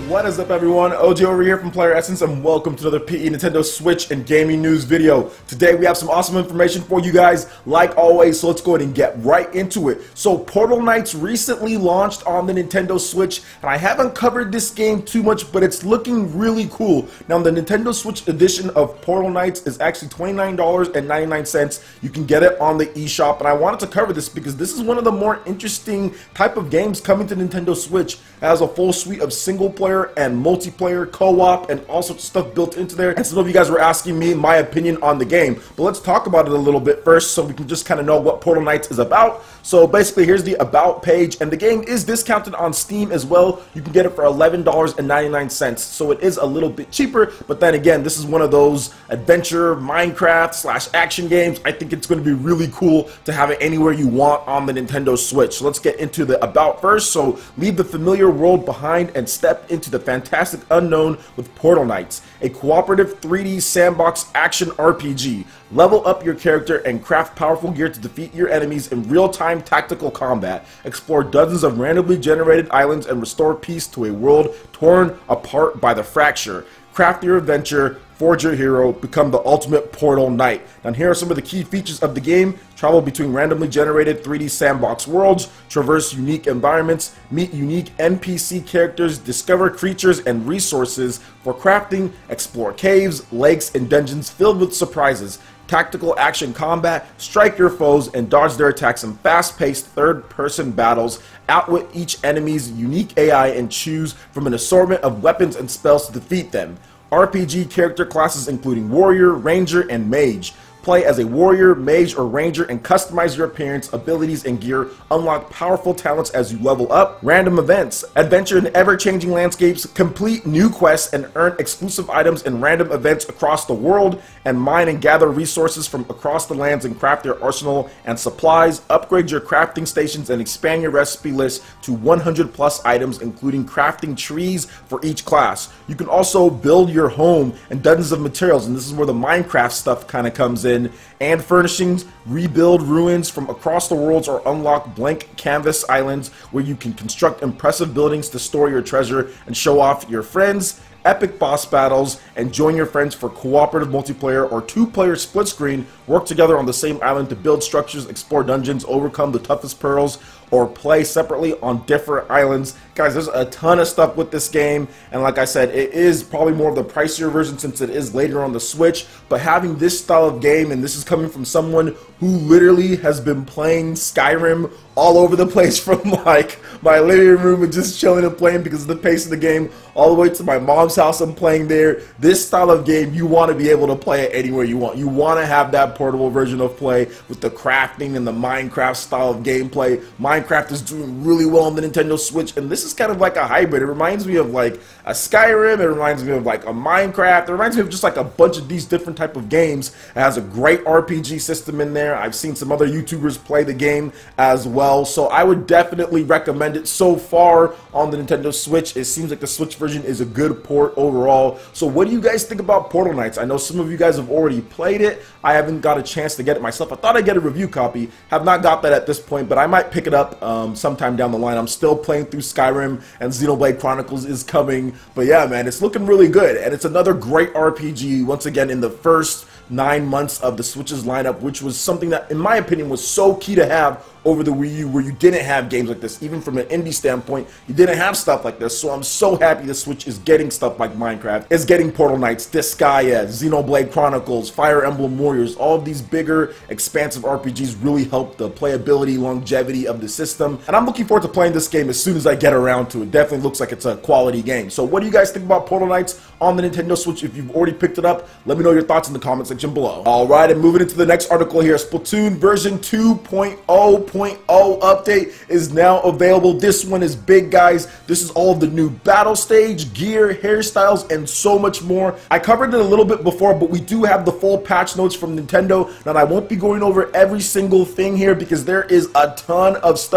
What is up, everyone? OJ over here from Player Essence, and welcome to another PE Nintendo Switch and gaming news video. Today we have some awesome information for you guys, like always, so let's go ahead and get right into it. So Portal Knights recently launched on the Nintendo Switch, and I haven't covered this game too much, but it's looking really cool. Now, the Nintendo Switch edition of Portal Knights is actually $29.99. You can get it on the eShop, and I wanted to cover this because this is one of the more interesting type of games coming to Nintendo Switch. It has a full suite of single player and multiplayer, co-op, and all sorts of stuff built into there. And some of you guys were asking me my opinion on the game, but let's talk about it a little bit first so we can just kind of know what Portal Knights is about. So basically, here's the about page, and the game is discounted on Steam as well. You can get it for $11.99, so it is a little bit cheaper, but then again, this is one of those adventure Minecraft / action games. I think it's going to be really cool to have it anywhere you want on the Nintendo Switch. So let's get into the about first. So leave the familiar world behind and step into the fantastic unknown with Portal Knights, a cooperative 3D sandbox action RPG. Level up your character and craft powerful gear to defeat your enemies in real-time tactical combat. Explore dozens of randomly generated islands and restore peace to a world torn apart by the fracture. Craft your adventure, forge your hero, become the ultimate Portal Knight. And here are some of the key features of the game. Travel between randomly generated 3D sandbox worlds, traverse unique environments, meet unique NPC characters, discover creatures and resources for crafting, explore caves, lakes, and dungeons filled with surprises. Tactical action combat, strike your foes and dodge their attacks in fast-paced third-person battles, outwit each enemy's unique AI and choose from an assortment of weapons and spells to defeat them. RPG character classes including warrior, ranger, and mage. Play as a warrior, mage, or ranger and customize your appearance, abilities, and gear. Unlock powerful talents as you level up. Random events. Adventure in ever-changing landscapes, complete new quests, and earn exclusive items in random events across the world. And mine and gather resources from across the lands and craft your arsenal and supplies. Upgrade your crafting stations and expand your recipe list to 100+ items, including crafting trees for each class. You can also build your home and dozens of materials, and this is where the Minecraft stuff kind of comes in. And furnishings, rebuild ruins from across the worlds, or unlock blank canvas islands where you can construct impressive buildings to store your treasure and show off your friends. Epic boss battles, and join your friends for cooperative multiplayer or two-player split screen. Work together on the same island to build structures, explore dungeons, overcome the toughest pearls, or play separately on different islands. Guys, there's a ton of stuff with this game, and like I said, it is probably more of the pricier version since it is later on the Switch, but having this style of game, and this is coming from someone who literally has been playing Skyrim all over the place, from like my living room and just chilling and playing because of the pace of the game, all the way to my mom's house I'm playing there. This style of game, you want to be able to play it anywhere you want. You want to have that portable version of play with the crafting and the Minecraft style of gameplay. Minecraft is doing really well on the Nintendo Switch, and this is kind of like a hybrid. It reminds me of like a Skyrim, it reminds me of like a Minecraft, it reminds me of just like a bunch of these different type of games. It has a great RPG system in there. I've seen some other YouTubers play the game as well, so I would definitely recommend it. So far on the Nintendo Switch, it seems like the Switch version is a good port overall. So what do you guys think about Portal Knights? I know some of you guys have already played it. I haven't got a chance to get it myself. I thought I'd get a review copy. Have not got that at this point, but I might pick it up sometime down the line. I'm still playing through Skyrim, and Xenoblade Chronicles is coming. But yeah, man, it's looking really good, and it's another great RPG, once again, in the first 9 months of the Switch's lineup, which was something that, in my opinion, was so key to have over the Wii U, where you didn't have games like this. Even from an indie standpoint, you didn't have stuff like this. So I'm so happy the Switch is getting stuff like Minecraft, is getting Portal Knights, Disgaea, Xenoblade Chronicles, Fire Emblem Warriors. All of these bigger, expansive RPGs really help the playability, longevity of the system. And I'm looking forward to playing this game as soon as I get around to it. Definitely looks like it's a quality game. So what do you guys think about Portal Knights on the Nintendo Switch? If you've already picked it up, let me know your thoughts in the comment section below. Alright, and moving into the next article here, Splatoon version 2.0 update is now available. This one is big, guys. This is all of the new battle stage, gear, hairstyles, and so much more. I covered it a little bit before, but we do have the full patch notes from Nintendo. Now, I won't be going over every single thing here because there is a ton of stuff,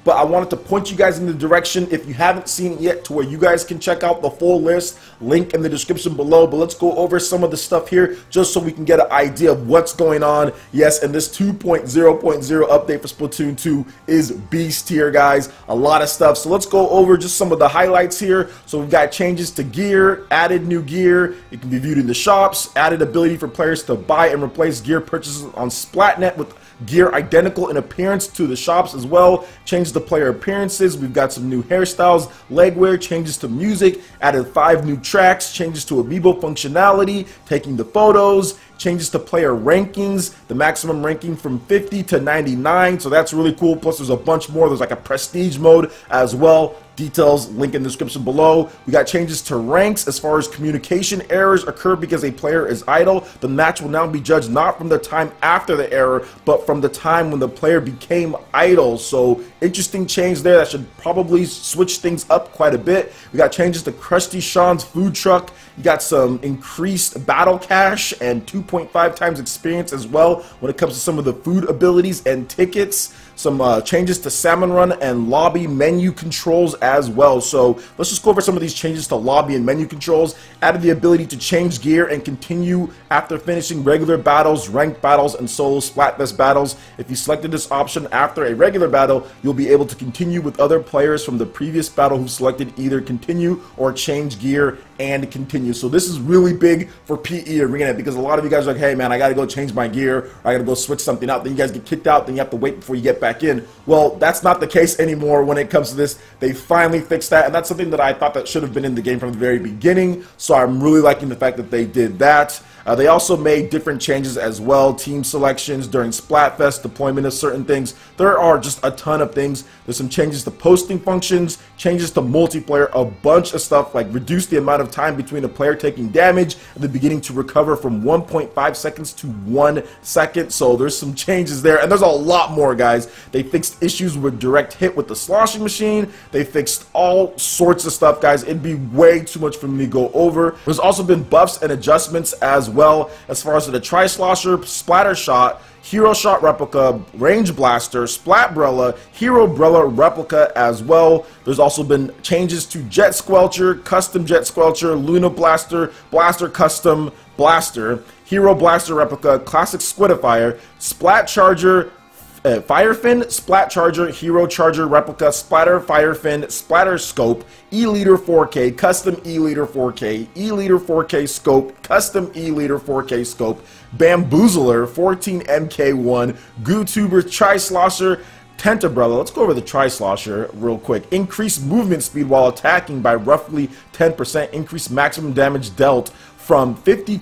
but I wanted to point you guys in the direction, if you haven't seen it yet, to where you guys can check out the full list. Link in the description below. But let's go over some of the stuff here just so we can get an idea of what's going on. Yes, and this 2.0.0 update for Splatoon 2 is beast here, guys. A lot of stuff. So let's go over just some of the highlights here. So we've got changes to gear, added new gear. It can be viewed in the shops, added ability for players to buy and replace gear purchases on Splatnet with gear identical in appearance to the shops as well. Changes to player appearances. We've got some new hairstyles, leg wear, changes to music, added 5 new tracks, changes to amiibo functionality, taking the photos, changes to player rankings, the maximum ranking from 50 to 99, so that's really cool. Plus there's a bunch more. There's like a prestige mode as well. Details, link in the description below. We got changes to ranks as far as communication errors occur because a player is idle. The match will now be judged not from the time after the error, but from the time when the player became idle. So interesting change there. That should probably switch things up quite a bit. We got changes to Krusty Sean's food truck. You got some increased battle cash and 2.5 times experience as well when it comes to some of the food abilities and tickets. Some changes to Salmon Run and lobby menu controls as well. So let's just go over some of these changes to lobby and menu controls. Added the ability to change gear and continue after finishing regular battles, ranked battles, and solo Splatfest battles. If you selected this option after a regular battle, you'll be able to continue with other players from the previous battle who selected either continue or change gear and continue. So this is really big for PE Arena because a lot of you guys are like, hey man, I gotta go change my gear, or I gotta go switch something out. Then you guys get kicked out, then you have to wait before you get back in. Well, that's not the case anymore when it comes to this. They finally fixed that, and that's something that I thought that should have been in the game from the very beginning. So I'm really liking the fact that they did that. They also made different changes as well. Team selections during Splatfest, deployment of certain things. There are just a ton of things. There's some changes to posting functions, changes to multiplayer, a bunch of stuff like reduce the amount of time between a player taking damage and the beginning to recover from 1.5 seconds to 1 second. So there's some changes there, and there's a lot more, guys. They fixed issues with direct hit with the sloshing machine. They fixed all sorts of stuff, guys. It'd be way too much for me to go over. There's also been buffs and adjustments as well as far as the Tri-Slosher, Splatter Shot, Hero Shot Replica, Range Blaster, Splatbrella, Hero Brella Replica as well. There's also been changes to Jet Squelcher, Custom Jet Squelcher, Luna Blaster, Blaster Custom Blaster, Hero Blaster Replica, Classic Squidifier, Splat Charger, Firefin, Splat Charger, Hero Charger Replica, Splatter Firefin, Splatter Scope, E-Liter 4K, Custom E-Liter 4K, E-Liter 4K Scope, Custom E-Liter 4K Scope, Bamboozler, 14MK1, GooTuber, Tri-Slosher, Tentabrella. Let's go over the Tri-Slosher real quick. Increased movement speed while attacking by roughly 10%. Increased maximum damage dealt from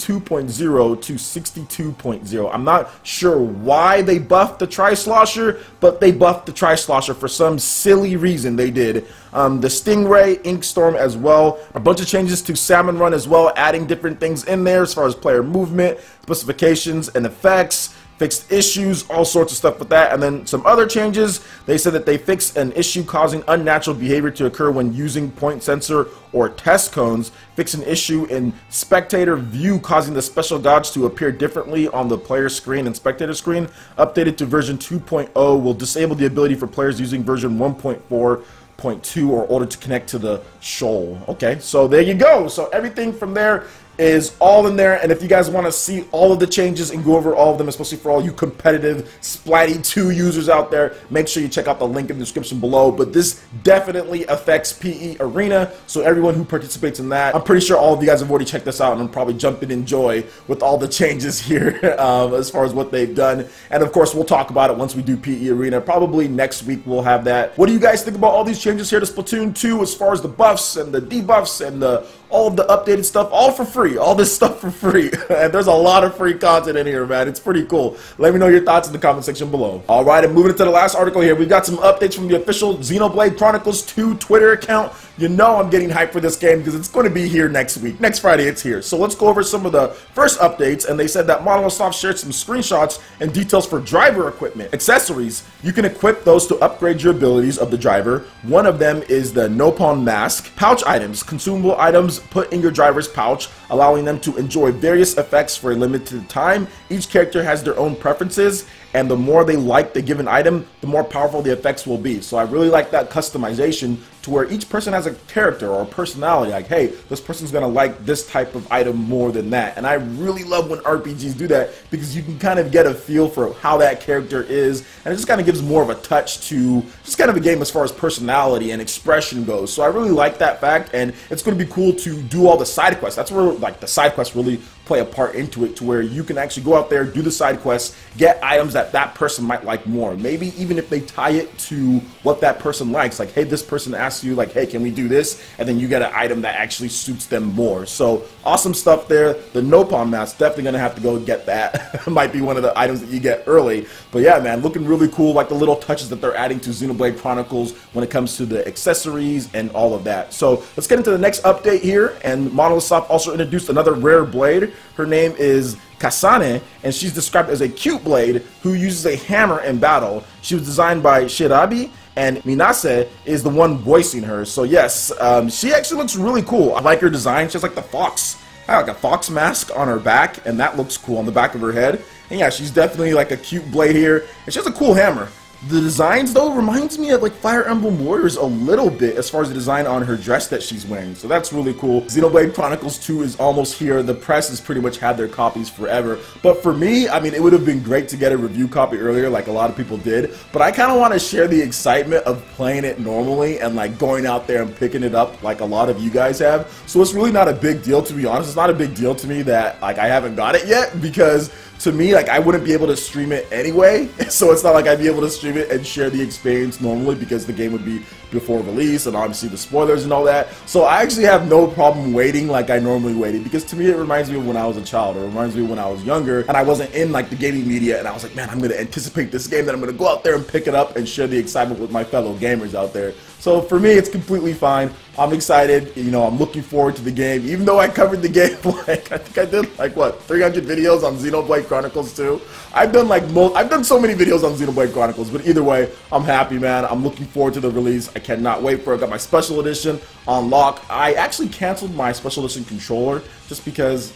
52.0 to 62.0. I'm not sure why they buffed the Tri-Slosher, but they buffed the Tri-Slosher for some silly reason. They did. The Stingray, Inkstorm as well. A bunch of changes to Salmon Run as well, adding different things in there as far as player movement, specifications, and effects. Fixed issues, all sorts of stuff with that. And then some other changes. They said that they fixed an issue causing unnatural behavior to occur when using point sensor or test cones. Fixed an issue in spectator view causing the special dodge to appear differently on the player screen and spectator screen. Updated to version 2.0 will disable the ability for players using version 1.4.2 or older to connect to the shoal. Okay, so there you go. So everything from there is all in there, and if you guys want to see all of the changes and go over all of them, especially for all you competitive Splatty 2 users out there, make sure you check out the link in the description below. But this definitely affects PE Arena, so everyone who participates in that, I'm pretty sure all of you guys have already checked this out and probably jumped in and enjoy with all the changes here as far as what they've done. And of course we'll talk about it once we do PE Arena. Probably next week we'll have that. What do you guys think about all these changes here to Splatoon 2 as far as the buffs and the debuffs and all of the updated stuff, all for free, all this stuff for free. And there's a lot of free content in here, man. It's pretty cool. Let me know your thoughts in the comment section below. All right, and moving into the last article here, we've got some updates from the official Xenoblade Chronicles 2 Twitter account. You know I'm getting hyped for this game because it's going to be here next week. Next Friday, it's here. So let's go over some of the first updates, and they said that Monolith Soft shared some screenshots and details for driver equipment. Accessories, you can equip those to upgrade your abilities of the driver. One of them is the Nopon Mask. Pouch items, consumable items put in your driver's pouch, allowing them to enjoy various effects for a limited time. Each character has their own preferences. and the more they like the given item, the more powerful the effects will be. So I really like that customization to where each person has a character or a personality, like, hey, this person's gonna like this type of item more than that. And I really love when RPGs do that, because you can kind of get a feel for how that character is, and it just kind of gives more of a touch to just kind of a game as far as personality and expression goes. So I really like that fact, and it's going to be cool to do all the side quests. That's where like the side quests really play a part into it, to where you can actually go out there, do the side quests, get items that that person might like more. Maybe even if they tie it to what that person likes, like, hey, this person asks you, like, hey, can we do this? And then you get an item that actually suits them more. So awesome stuff there. The Nopon mask, definitely gonna have to go get that. Might be one of the items that you get early. But yeah, man, looking really cool, like the little touches that they're adding to Xenoblade Chronicles when it comes to the accessories and all of that. So let's get into the next update here. And Monolith Soft also introduced another rare blade. Her name is Kasane, and she's described as a cute blade who uses a hammer in battle. She was designed by Shirabi, and Minase is the one voicing her. So yes, she actually looks really cool. I like her design. She has like the fox, like a fox mask on her back, and that looks cool on the back of her head. And yeah, she's definitely like a cute blade here, and she has a cool hammer. The designs, though, reminds me of like Fire Emblem Warriors a little bit as far as the design on her dress that she's wearing. So that's really cool. Xenoblade Chronicles 2 is almost here. The press has pretty much had their copies forever. But for me, I mean, it would have been great to get a review copy earlier like a lot of people did. But I kind of want to share the excitement of playing it normally and like going out there and picking it up like a lot of you guys have. So it's really not a big deal, to be honest. It's not a big deal to me that like I haven't got it yet, because to me, like, I wouldn't be able to stream it anyway, so it's not like I'd be able to stream it and share the experience normally, because the game would be before release and obviously the spoilers and all that. So I actually have no problem waiting like I normally waited, because to me it reminds me of when I was a child, or it reminds me of when I was younger and I wasn't in like the gaming media, and I was like, man, I'm going to anticipate this game, that I'm going to go out there and pick it up and share the excitement with my fellow gamers out there. So for me, it's completely fine. I'm excited. You know, I'm looking forward to the game. Even though I covered the game, like, I think I did like what, 300 videos on Xenoblade Chronicles 2. I've done so many videos on Xenoblade Chronicles, but either way, I'm happy, man. I'm looking forward to the release. I cannot wait for it. I got my special edition on lock. I actually canceled my special edition controller just because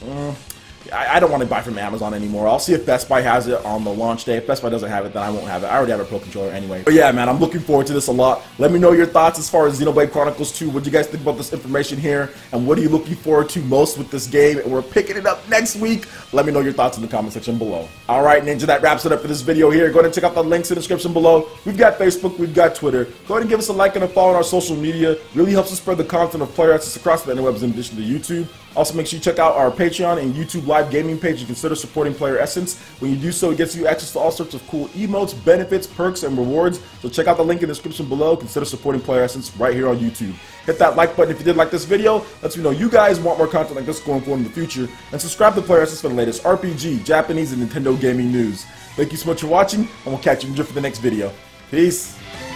I don't want to buy from Amazon anymore. I'll see if Best Buy has it on the launch day. If Best Buy doesn't have it, then I won't have it. I already have a Pro Controller anyway. But yeah, man, I'm looking forward to this a lot. Let me know your thoughts as far as Xenoblade Chronicles 2. What do you guys think about this information here? And what are you looking forward to most with this game? And we're picking it up next week. Let me know your thoughts in the comment section below. Alright, Ninja, that wraps it up for this video here. Go ahead and check out the links in the description below. We've got Facebook, we've got Twitter. Go ahead and give us a like and a follow on our social media. Really helps us spread the content of Player Essence across the interwebs in addition to YouTube. Also, make sure you check out our Patreon and YouTube live gaming page. You consider supporting Player Essence. When you do so, it gets you access to all sorts of cool emotes, benefits, perks, and rewards. So check out the link in the description below. Consider supporting Player Essence right here on YouTube. Hit that like button if you did like this video. Lets me know you guys want more content like this going forward in the future. And subscribe to Player Essence for the latest RPG, Japanese, and Nintendo gaming news. Thank you so much for watching, and we'll catch you for the next video. Peace.